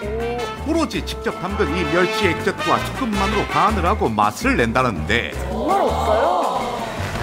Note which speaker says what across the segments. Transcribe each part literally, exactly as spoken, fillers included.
Speaker 1: 오로지 직접 담근 이 멸치 액젓과 소금만으로 간을 하고 맛을 낸다는데
Speaker 2: 정말 없어요.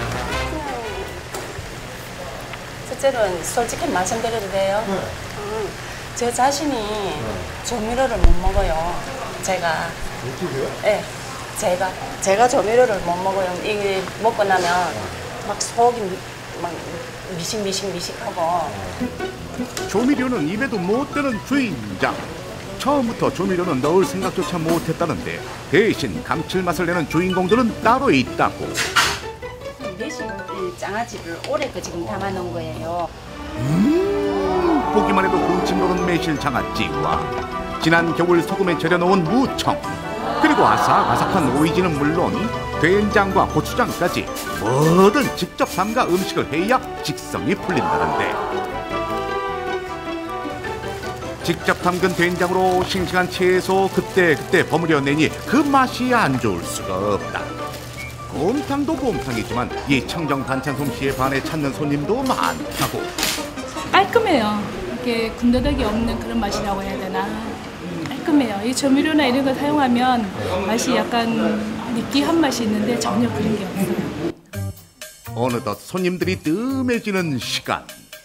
Speaker 3: 첫째는 솔직히 말씀드려도 돼요?
Speaker 4: 네.
Speaker 3: 음, 저 자신이 네. 조미료를 못 먹어요. 제가.
Speaker 4: 어떻게요?
Speaker 3: 네, 제가. 제가 조미료를 못 먹어요. 이게 먹고 나면 막 속이 막 미식미식미식하고.
Speaker 1: 조미료는 입에도 못 드는 주인장. 처음부터 조미료는 넣을 생각조차 못했다는데 대신 감칠맛을 내는 주인공들은 따로 있다고.
Speaker 3: 매실 장아찌를 올해 거 지금 담아놓은 거예요.
Speaker 1: 음, 보기만 해도 군침 도는 매실 장아찌와 지난 겨울 소금에 절여놓은 무청, 그리고 아삭아삭한 오이지는 물론 된장과 고추장까지 뭐든 직접 담가 음식을 해야 직성이 풀린다는데, 직접 담근 된장으로 싱싱한 채소 그때그때 버무려 내니 그 맛이 안 좋을 수가 없다. 곰탕도 곰탕이지만 이 청정 반찬 솜씨에 반해 찾는 손님도 많다고.
Speaker 5: 깔끔해요. 이렇게 군더더기 없는 그런 맛이라고 해야 되나. 깔끔해요. 이 조미료나 이런 거 사용하면 맛이 약간 느끼한 맛이 있는데 전혀 그런 게 없어요.
Speaker 1: 어느덧 손님들이 뜸해지는 시간.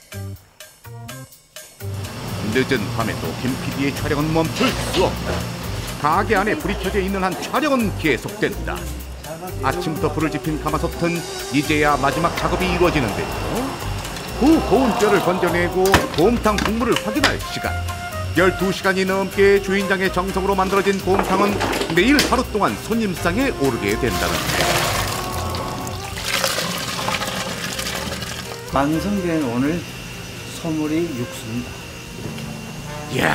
Speaker 1: 늦은 밤에도 김 피디의 촬영은 멈출 수 없다. 가게 안에 불이 켜져 있는 한 촬영은 계속된다. 아침부터 불을 지핀 가마솥은 이제야 마지막 작업이 이루어지는데요. 그 고운 뼈를 건져내고 곰탕 국물을 확인할 시간. 열두 시간이 넘게 주인장의 정성으로 만들어진 곰탕은 내일 하루 동안 손님상에 오르게 된다는데,
Speaker 6: 완성된 오늘 소머리 육수입니다.
Speaker 1: 이야,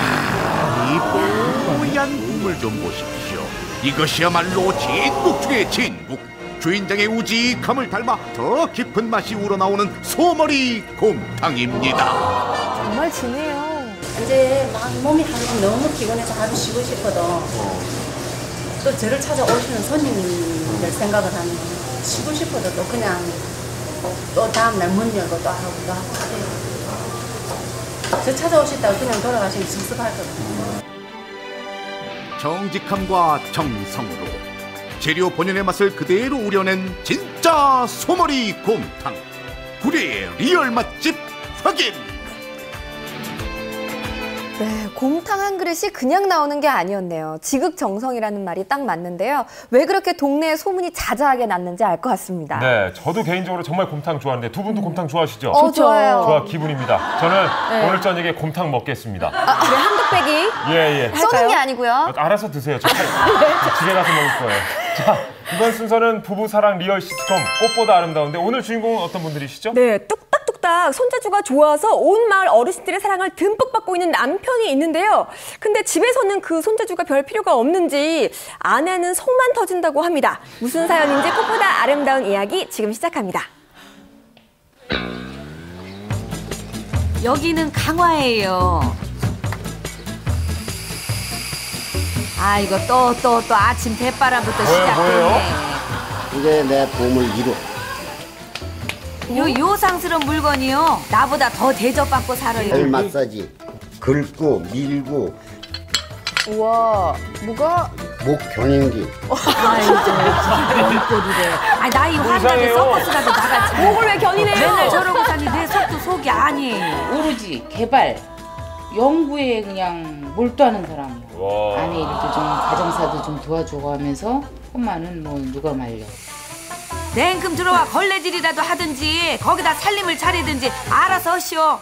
Speaker 1: 이 뽀얀 국물 좀 보십시오. 이것이야말로 진국 중의 진국. 주인장의 우직함을 닮아 더 깊은 맛이 우러나오는 소머리 곰탕입니다.
Speaker 2: 정말 진해요.
Speaker 3: 이제 막 몸이 하루 너무 피곤해서 하루 쉬고 싶어도 또 저를 찾아오시는 손님들 생각을 하면 쉬고 싶어도 또 그냥 또 다음날 문 열고 또 하고 또 하고 그래요. 저 찾아오셨다고 그냥 돌아가시면 섭섭하거든요.
Speaker 1: 정직함과 정성으로 재료 본연의 맛을 그대로 우려낸 진짜 소머리 곰탕. 구례의 리얼 맛집 확인!
Speaker 2: 네, 곰탕 한 그릇이 그냥 나오는 게 아니었네요. 지극정성이라는 말이 딱 맞는데요. 왜 그렇게 동네에 소문이 자자하게 났는지 알 것 같습니다.
Speaker 7: 네, 저도 개인적으로 정말 곰탕 좋아하는데 두 분도 곰탕 좋아하시죠?
Speaker 2: 어, 좋아요.
Speaker 7: 좋아 기분입니다. 저는
Speaker 2: 네.
Speaker 7: 오늘 저녁에 곰탕 먹겠습니다.
Speaker 2: 아, 그래, 한독 빼기?
Speaker 7: 예, 예.
Speaker 2: 쏘는 게 아니고요.
Speaker 7: 알아서 드세요. 저, 저 집에 가서 먹을 거예요. 자, 이번 순서는 부부사랑 리얼 시트콤 꽃보다 아름다운데 오늘 주인공은 어떤 분들이시죠?
Speaker 8: 네, 뚝딱뚝딱 손재주가 좋아서 온 마을 어르신들의 사랑을 듬뿍 받고 있는 남편이 있는데요. 근데 집에서는 그 손재주가 별 필요가 없는지 아내는 속만 터진다고 합니다. 무슨 사연인지 꽃보다 아름다운 이야기 지금 시작합니다.
Speaker 9: 여기는 강화예요. 아, 이거 또 또 또 아침 대바람부터 시작됐네.
Speaker 10: 이게 내 보물 일 호.
Speaker 9: 요 요상스러운 물건이요. 나보다 더 대접받고 살아요.
Speaker 10: 발 마사지, 긁고 밀고.
Speaker 2: 우와, 뭐가?
Speaker 10: 목 겨냥기.
Speaker 9: 아이고, 뭔 꼴이래. 아, 나이 환자들 서커스라도 나가지.
Speaker 8: 목을 왜 겨니네요?
Speaker 9: 맨날 저러고 사니 내 속도 속이 아니에요.
Speaker 11: 오로지 개발, 연구에 그냥 몰두하는 사람이에요.
Speaker 7: 와.
Speaker 11: 아내 일도 좀 가정사도 좀 도와주고 하면서 엄마는 뭐 누가 말려.
Speaker 9: 냉큼 들어와 걸레질이라도 하든지 거기다 살림을 차리든지 알아서 하시오.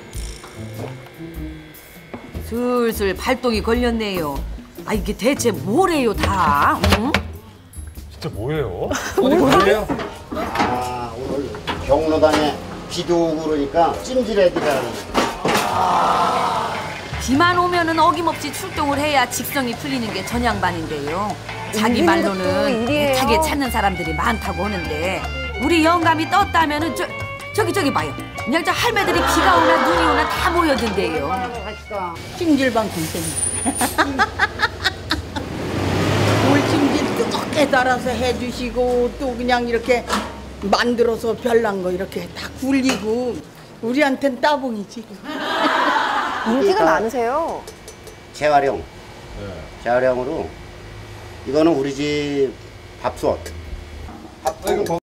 Speaker 9: 슬슬 발동이 걸렸네요. 아, 이게 대체 뭐래요 다? 응?
Speaker 7: 진짜 뭐예요?
Speaker 10: 어디 보세요? 아, 오늘 경로당에 비도 오고 그러니까 찜질해드리라는 거.
Speaker 9: 비만 오면은 어김없이 출동을 해야 직성이 풀리는 게 전양반인데요. 자기 말로는 애타게 찾는 사람들이 많다고 하는데 우리 영감이 떴다면은 저, 저기 저기 봐요. 그냥 저 할매들이 비가 오나 눈이 오나 다 모여든대요.
Speaker 12: 찜질방 동생. 물찜질 뜨겁게 달아서 해주시고 또 그냥 이렇게 만들어서 별난 거 이렇게 다 굴리고 우리한텐 따봉이지.
Speaker 2: 인기가 많으세요.
Speaker 10: 재활용.
Speaker 7: 네.
Speaker 10: 재활용으로 이거는 우리 집 밥솥. 밥통.